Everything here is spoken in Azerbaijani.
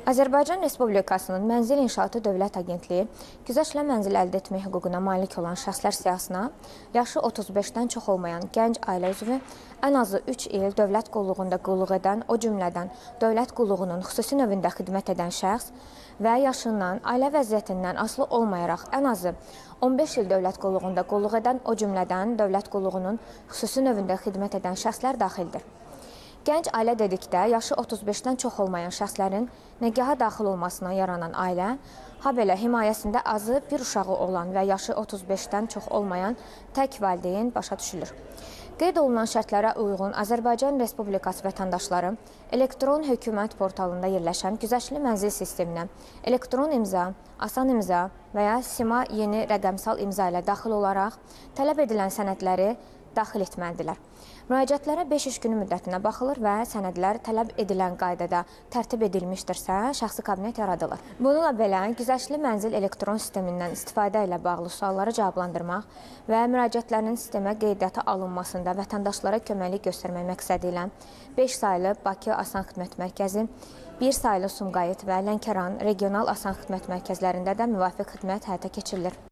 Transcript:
Azərbaycan Respublikasının Mənzil İnşaatı Dövlət Agentliyi güzəştlə mənzil əldə etmək hüququna malik olan şəxslər siyahısına yaşı 35-dən çox olmayan gənc ailə üzvü ən azı 3 il dövlət qulluğunda qulluq edən, o cümlədən dövlət qulluğunun xüsusi növündə xidmət edən şəxs və yaşından, ailə vəziyyətindən asılı olmayaraq ən azı 15 il dövlət qulluğunda qulluq edən, o cümlədən dövlət qulluğunun xüsusi növündə xidmət edən şəxslər daxildir. Gənc ailə dedikdə, yaşı 35-dən çox olmayan şəxslərin nəgaha daxil olmasına yaranan ailə, habelə himayəsində azı bir uşağı olan və yaşı 35-dən çox olmayan tək valideyn başa düşülür. Qeyd olunan şərtlərə uyğun Azərbaycan Respublikası vətəndaşları elektron hökumət portalında yerləşən güzəştli mənzil sisteminə elektron imza, asan imza və ya SIMA yeni rəqəmsal imza ilə daxil olaraq tələb edilən sənədləri daxil etməlidirlər. Müraciətlərə 5 iş günü müddətinə baxılır və sənədlər tələb edilən qaydada tərtib edilmişdirsə, şəxsi kabinet yaradılır. Bununla belə, güzəştli mənzil elektron sistemindən istifadə ilə bağlı sualları cavablandırmaq və müraciətlərinin sistemə qeydiyyata alınmasında vətəndaşlara köməklik göstərmək məqsədi ilə 5 saylı Bakı Asan Xidmət Mərkəzi, 1 saylı Sumqayıt və Lənkəran regional asan xidmət mərkəzlərində də müvafiq xidmət həyata keçirilir.